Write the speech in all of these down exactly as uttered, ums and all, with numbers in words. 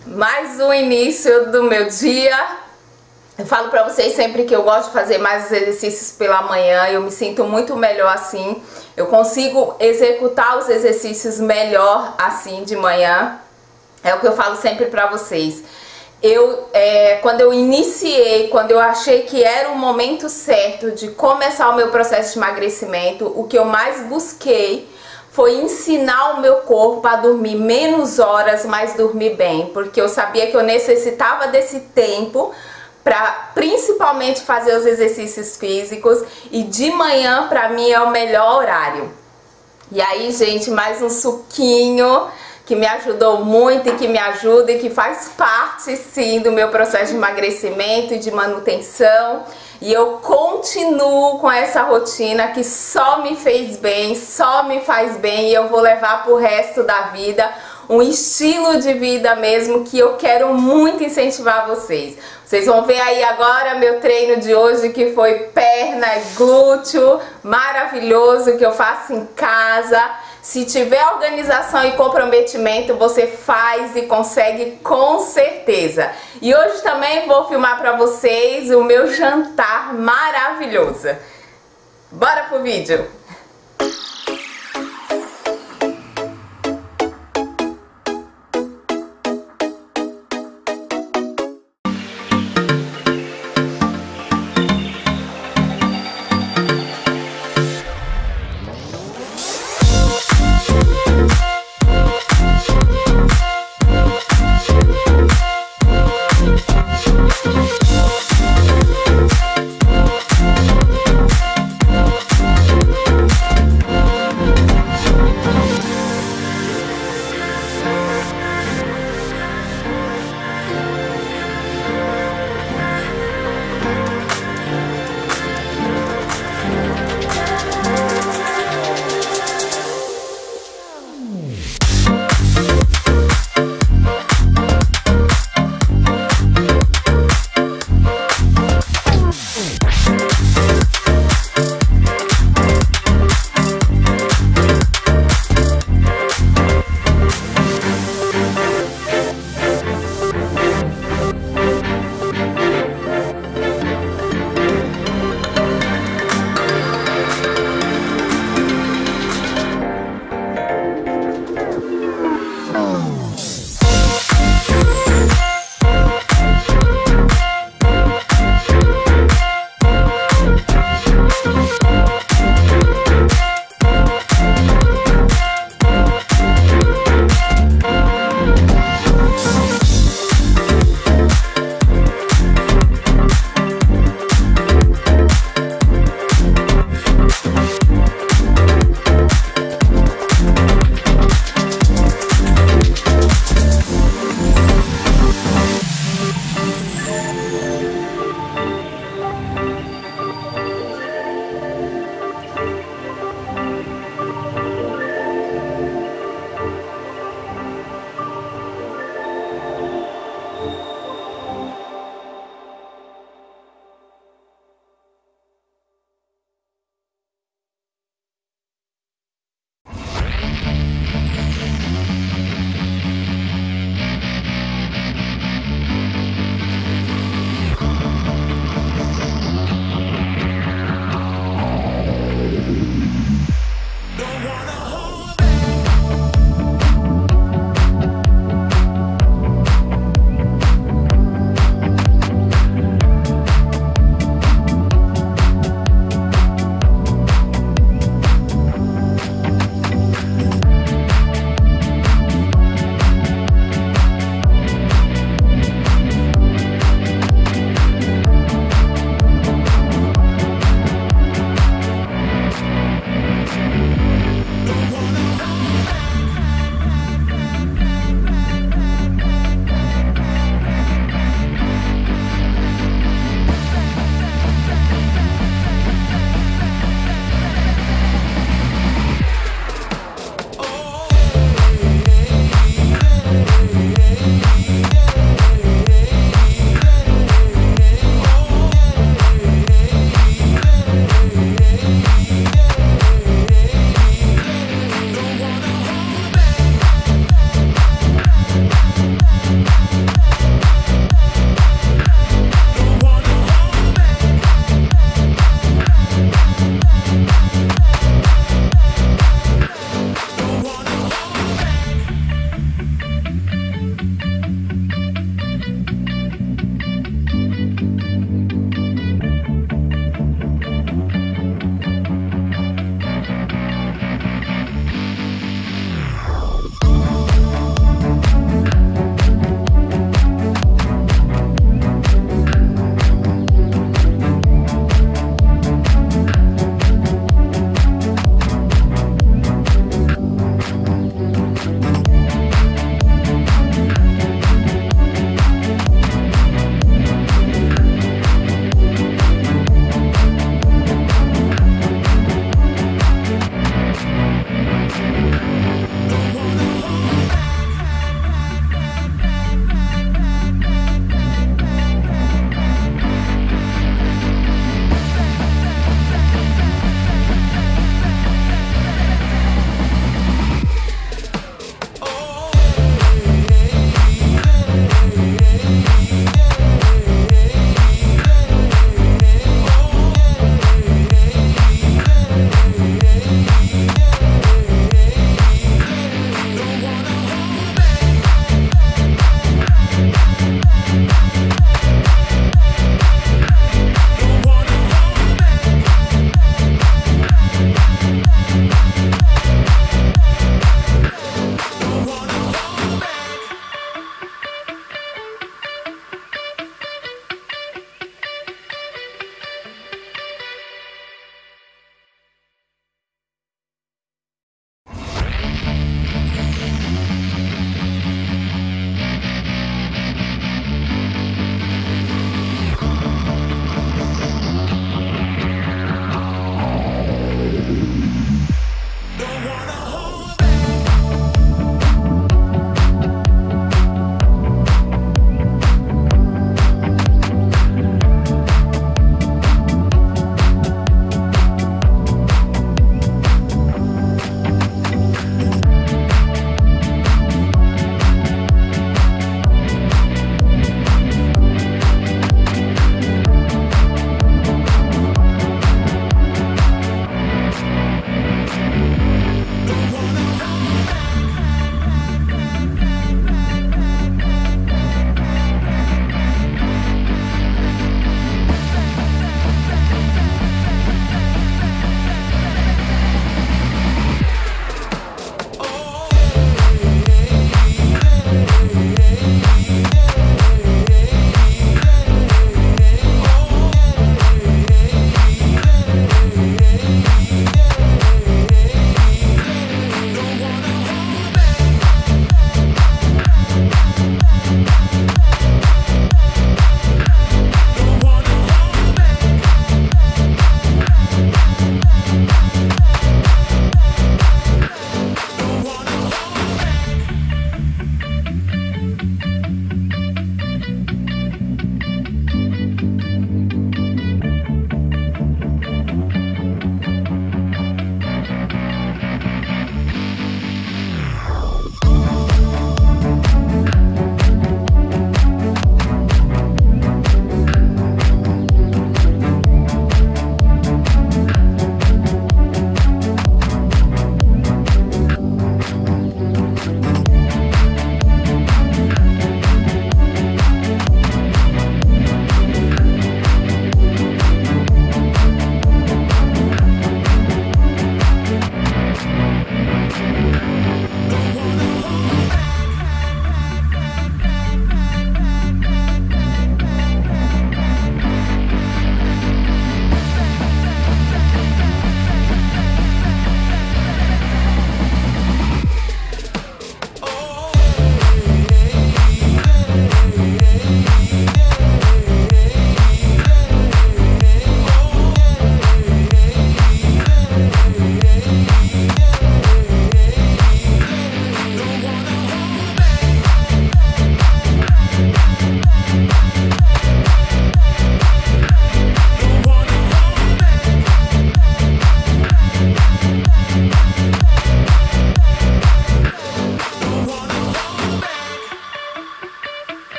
Mais um início do meu dia. Eu falo pra vocês sempre que eu gosto de fazer mais exercícios pela manhã. Eu me sinto muito melhor assim. Eu consigo executar os exercícios melhor assim de manhã. É o que eu falo sempre pra vocês. Eu, é, quando eu iniciei, quando eu achei que era o momento certo de começar o meu processo de emagrecimento, o que eu mais busquei foi ensinar o meu corpo a dormir menos horas, mas dormir bem, porque eu sabia que eu necessitava desse tempo para principalmente fazer os exercícios físicos, e de manhã para mim é o melhor horário. E aí, gente, mais um suquinho que me ajudou muito e que me ajuda e que faz parte sim do meu processo de emagrecimento e de manutenção. E eu continuo com essa rotina que só me fez bem, só me faz bem, e eu vou levar pro resto da vida um estilo de vida mesmo que eu quero muito incentivar vocês. Vocês vão ver aí agora meu treino de hoje, que foi perna e glúteo, maravilhoso, que eu faço em casa. Se tiver organização e comprometimento, você faz e consegue com certeza. E hoje também vou filmar para vocês o meu jantar maravilhoso. Bora pro vídeo!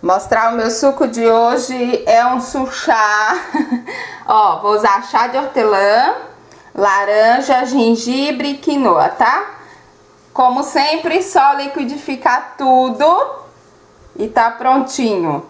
Mostrar o meu suco de hoje é um suchá. Ó, vou usar chá de hortelã, laranja, gengibre e quinoa, tá? Como sempre, só liquidificar tudo e tá prontinho.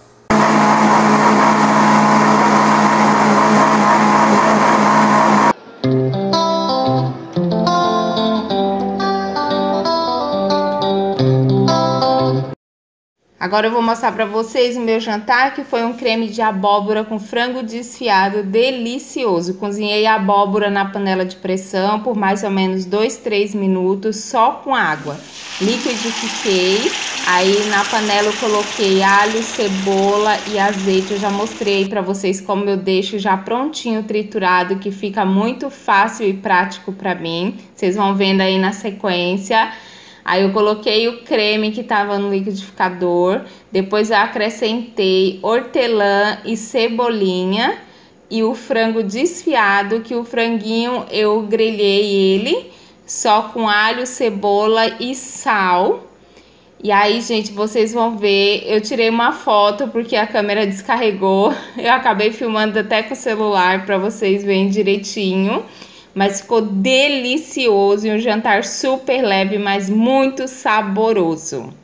Agora eu vou mostrar pra vocês o meu jantar, que foi um creme de abóbora com frango desfiado delicioso. Cozinhei a abóbora na panela de pressão por mais ou menos dois, três minutos, só com água. Liquidifiquei, aí na panela eu coloquei alho, cebola e azeite. Eu já mostrei pra vocês como eu deixo já prontinho triturado, que fica muito fácil e prático pra mim. Vocês vão vendo aí na sequência. Aí eu coloquei o creme que tava no liquidificador, depois eu acrescentei hortelã e cebolinha e o frango desfiado, que o franguinho eu grelhei ele só com alho, cebola e sal. E aí, gente, vocês vão ver, eu tirei uma foto porque a câmera descarregou, eu acabei filmando até com o celular para vocês verem direitinho. Mas ficou delicioso e um jantar super leve, mas muito saboroso.